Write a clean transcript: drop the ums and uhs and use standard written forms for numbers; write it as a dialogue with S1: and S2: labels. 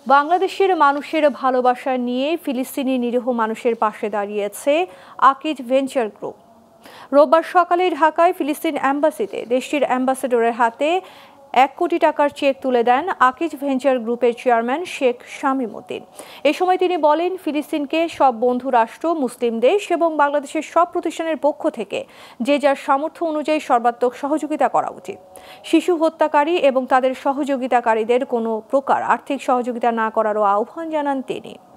S1: বাংলাদেশের মানুষের ভালোবাসা নিয়ে ফিলিস্তিনি নিরীহ মানুষের পাশে দাঁড়িয়েছে আকিজ ভেঞ্চার গ্রুপ। রোববার সকালে ঢাকায় ফিলিস্তিন অ্যাম্বাসিতে দেশটির অ্যাম্বাসেডরের হাতে 1 কোটি টাকার চেক তুলে দেন আকিজ ভেঞ্চার গ্রুপের চেয়ারম্যান শেখ শামীম উদ্দিন। এ সময় তিনি বলেন, ফিলিস্তিনকে সব বন্ধু রাষ্ট্র, মুসলিম দেশ এবং বাংলাদেশের সব প্রতিষ্ঠানের পক্ষ থেকে যে যার সামর্থ্য অনুযায়ী সর্বাত্মক সহযোগিতা করা উচিত। শিশু হত্যাকারী এবং তাদের সহযোগিতাকারীদের কোনো প্রকার আর্থিক সহযোগিতা না করারও আহ্বান জানান তিনি।